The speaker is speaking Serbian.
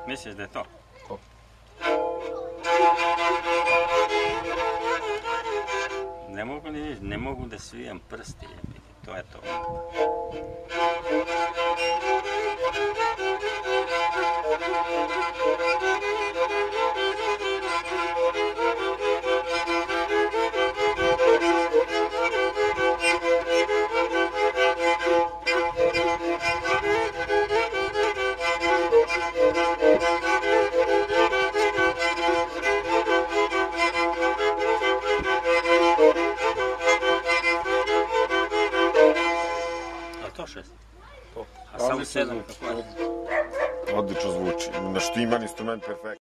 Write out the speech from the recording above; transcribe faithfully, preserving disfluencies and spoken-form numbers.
Misliš da je to? To. Ne mogu ni ne mogu da svijem prsti, to je to. To šest? To. A samo sedam kako je? Odlično zvuči. Na štiman instrument perfekt.